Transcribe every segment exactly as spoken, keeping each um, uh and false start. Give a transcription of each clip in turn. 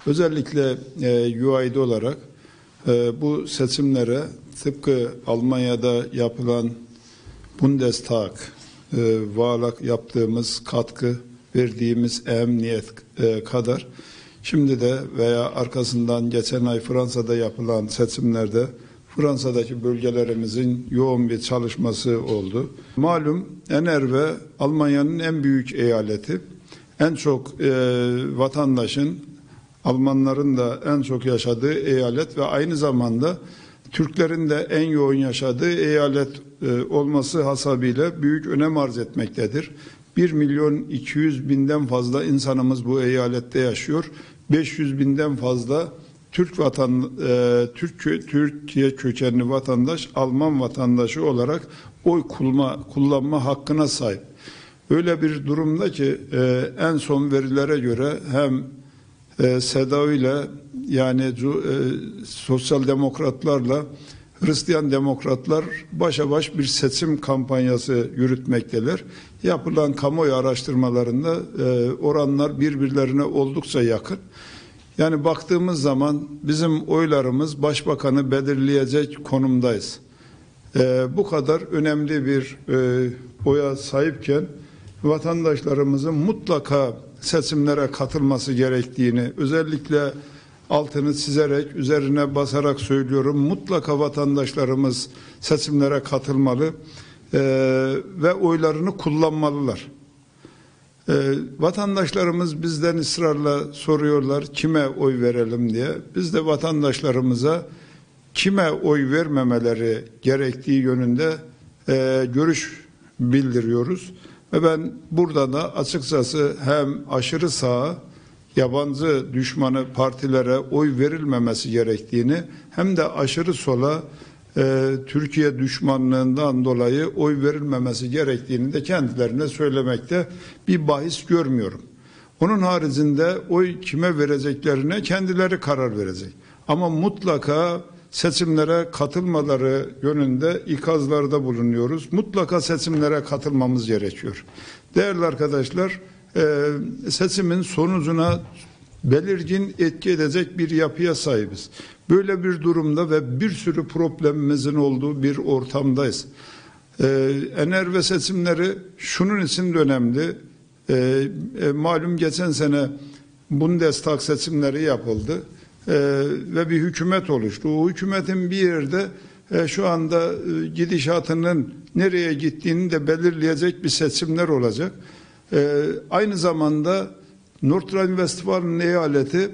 Özellikle e, U I D olarak e, bu seçimlere tıpkı Almanya'da yapılan Bundestag, e, Wahl'a yaptığımız katkı, verdiğimiz emniyet e, kadar şimdi de veya arkasından geçen ay Fransa'da yapılan seçimlerde Fransa'daki bölgelerimizin yoğun bir çalışması oldu. Malum N R V Almanya'nın en büyük eyaleti. En çok e, vatandaşın, Almanların da en çok yaşadığı eyalet ve aynı zamanda Türklerin de en yoğun yaşadığı eyalet e, olması hasabıyla büyük önem arz etmektedir. bir milyon iki yüz binden fazla insanımız bu eyalette yaşıyor. beş yüz binden fazla Türk vatan e, Türk Türkiye kökenli vatandaş, Alman vatandaşı olarak oy kullanma, kullanma hakkına sahip. Öyle bir durumda ki e, en son verilere göre hem e, SEDAV ile yani e, sosyal demokratlarla Hristiyan demokratlar başa baş bir seçim kampanyası yürütmekteler. Yapılan kamuoyu araştırmalarında e, oranlar birbirlerine oldukça yakın. Yani baktığımız zaman bizim oylarımız başbakanı belirleyecek konumdayız. Ee, bu kadar önemli bir e, oya sahipken vatandaşlarımızın mutlaka seçimlere katılması gerektiğini özellikle altını çizerek, üzerine basarak söylüyorum. Mutlaka vatandaşlarımız seçimlere katılmalı e, ve oylarını kullanmalılar. Ee, vatandaşlarımız bizden ısrarla soruyorlar kime oy verelim diye. Biz de vatandaşlarımıza kime oy vermemeleri gerektiği yönünde e, görüş bildiriyoruz. Ve ben burada da açıkçası hem aşırı sağa, yabancı düşmanı partilere oy verilmemesi gerektiğini hem de aşırı sola e, Türkiye düşmanlığından dolayı oy verilmemesi gerektiğini de kendilerine söylemekte bir bahis görmüyorum. Onun haricinde oy kime vereceklerine kendileri karar verecek. Ama mutlaka seçimlere katılmaları yönünde ikazlarda bulunuyoruz. Mutlaka seçimlere katılmamız gerekiyor. Değerli arkadaşlar, e, seçimin sonucuna belirgin etki edecek bir yapıya sahibiz. Böyle bir durumda ve bir sürü problemimizin olduğu bir ortamdayız. Ee, N R V seçimleri şunun için de önemli. Ee, e, malum geçen sene Bundestag seçimleri yapıldı ee, ve bir hükümet oluştu. O hükümetin bir yerde e, şu anda e, gidişatının nereye gittiğini de belirleyecek bir seçimler olacak. Ee, aynı zamanda Nordrhein-Westfalen eyaleti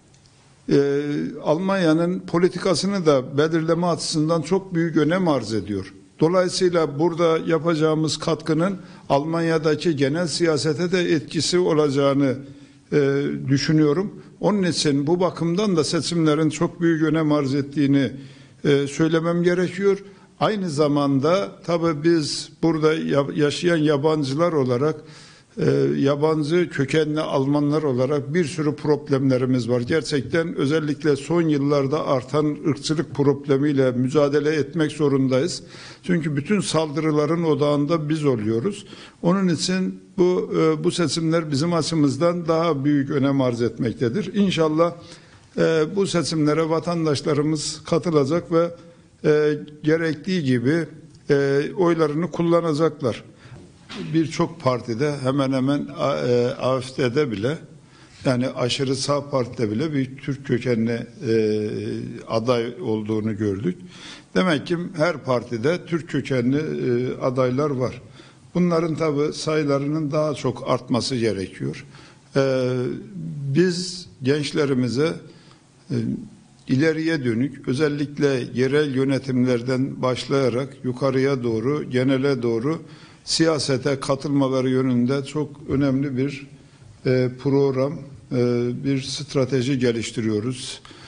e, Almanya'nın politikasını da belirleme açısından çok büyük önem arz ediyor. Dolayısıyla burada yapacağımız katkının Almanya'daki genel siyasete de etkisi olacağını e, düşünüyorum. Onun için bu bakımdan da seçimlerin çok büyük önem arz ettiğini e, söylemem gerekiyor. Aynı zamanda tabii biz burada yaşayan yabancılar olarak Ee, yabancı kökenli Almanlar olarak bir sürü problemlerimiz var. Gerçekten özellikle son yıllarda artan ırkçılık problemiyle mücadele etmek zorundayız. Çünkü bütün saldırıların odağında biz oluyoruz. Onun için bu e, bu seçimler bizim açımızdan daha büyük önem arz etmektedir. İnşallah e, bu seçimlere vatandaşlarımız katılacak ve e, gerektiği gibi e, oylarını kullanacaklar. Birçok partide hemen hemen A F D'de bile yani aşırı sağ partide bile bir Türk kökenli e, aday olduğunu gördük. Demek ki her partide Türk kökenli e, adaylar var. Bunların tabii sayılarının daha çok artması gerekiyor. E, biz gençlerimize e, ileriye dönük özellikle yerel yönetimlerden başlayarak yukarıya doğru, genele doğru siyasete katılmaları yönünde çok önemli bir e, program, e, bir strateji geliştiriyoruz.